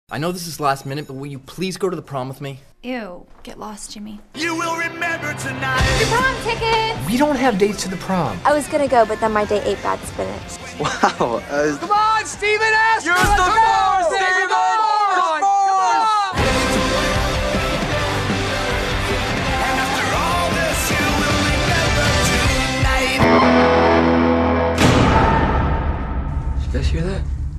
I know this is last minute, but will you please go to the prom with me? Ew, get lost, Jimmy. You will remember tonight. Your prom tickets! We don't have dates to the prom. I was gonna go, but then my date ate bad spinach. Wow. Come on, Steven S! You're the force, Steven! Come on! And after all this, you will remember tonight. Did you guys hear that?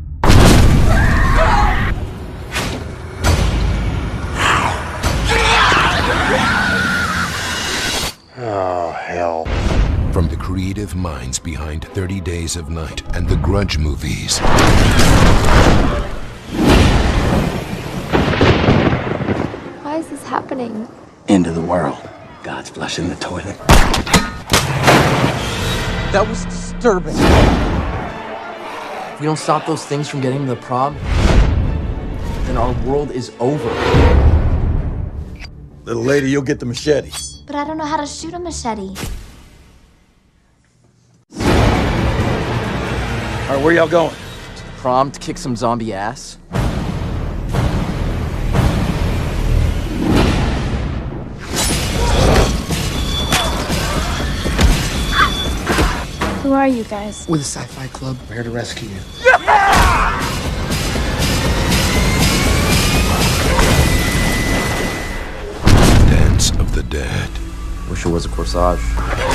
Oh, hell. From the creative minds behind 30 Days of Night and the Grudge movies. Why is this happening? End of the world. God's flushing the toilet. That was disturbing. If we don't stop those things from getting to the prom, then our world is over. Little lady, you'll get the machete. But I don't know how to shoot a machete. All right, where y'all going? Prom to kick some zombie ass? Who are you guys? With a sci-fi club, we're here to rescue you. Dance of the Dead. Wish it was a corsage.